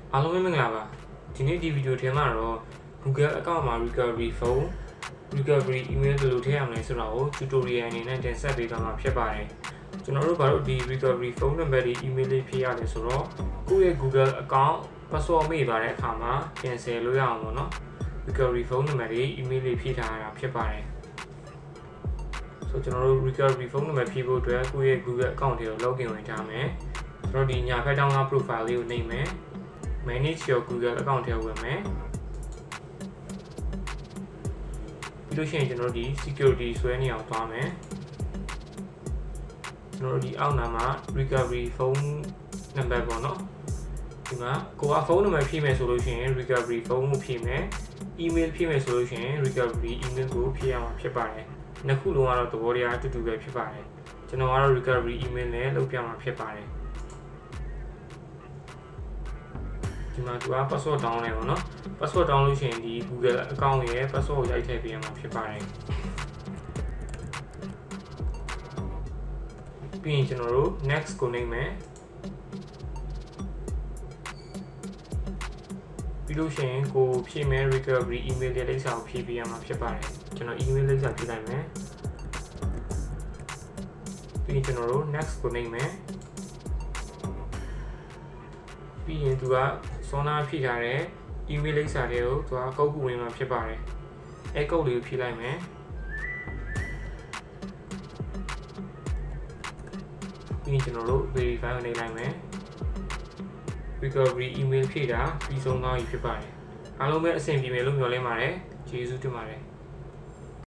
အားလုံးပဲမင်္ဂလာပါဒီနေ့ဒီဗီဒီယိုထဲမှာတော့ Google account မှာ recovery phone recovery email ဘယ်လိုထည့်ရမလဲဆိုတာကို tutorial အနေနဲ့တင်ဆက်ပေးသွားမှာဖြစ်ပါတယ်ကျွန်တော်တို့ဘာလို့ဒီ recovery phone number တွေ email တွေဖြည့်ရလဲဆိုတော့ကိုယ့်ရဲ့ Google account password မေ့သွားတဲ့အခါမှာ cancel လုပ်ရအောင်ပေါ့နော် recovery phone number တွေ email တွေဖြည့်ထားရတာဖြစ်ပါတယ်ဆိုကျွန်တော်တို့ recovery phone number ဖြည့်ဖို့အတွက်ကိုယ့်ရဲ့ Google account တွေကို login ဝင်ထားမယ်ကျွန်တော်ဒီညာဘက်တောင်းက profile လေးကိုနှိပ်မယ်manage your Google account ထဲဝင်မယ်ပြီးလို့ရှိရင်ကျွန်တော်ဒီ security ဆွဲနေအောင်သွားမယ်ကျွန်တော်ဒီအောက်နာမှာ recovery phone number ပေါ့နော်ဒီမှာကိုကဖုန်းနံပါတ်ဖြည့်မယ်ဆိုလို့ရှိရင် recovery phone ကိုဖြည့်မယ် email ဖြည့်မယ်ဆိုလို့ရှိရင် recovery email ကိုဖြည့်ရမှာဖြစ်ပါတယ်နှစ်ခုလုံးကတော့သဘောတရားအတူတူပဲဖြစ်ပါတယ်ကျွန်တော်ကတော့ recovery email နဲ့လုပ်ပြမှာဖြစ်ပါတယ်ဒီမှာသူက password down လဲပေါ့နော် password down လို့ရှိရင်ဒီ Google account ရဲ့ password ကိုရိုက်ထည့်ပေးရမှာဖြစ်ပါတယ်ပြီးရင်ကျွန်တော်တို့ next ကိုနှိပ်မယ်ပြီးလို့ရှိရင်ကိုဖြည့်မယ် recovery email ရဲ့လိပ်စာကိုဖြည့်ပေးရမှာဖြစ်ပါတယ်ကျွန်တော် email လိပ်စာဖြည့်လိုက်မယ်ပြီးရင်ကျွန်တော်တို့ next ကိုနှိပ်မယ်ပြီးရင်သူကစောနာဖြည့်ထားတဲ့ email လိပ်စာတွေကိုသူကကုတ်ကူဝင်မှာဖြစ်ပါတယ်အဲကုတ်လေးကိုဖြည့်လိုက်မယ်ပြီးရင်ကျွန်တော်တို့ verify ကိုနှိပ်လိုက်မယ် recovery email ဖြည့်တာပြီးဆုံးသွားပြီဖြစ်ပါတယ်အားလုံးပဲအဆင်ပြေမယ်လို့မျှော်လင့်ပါတယ်ကျေးဇူးတင်ပါတယ်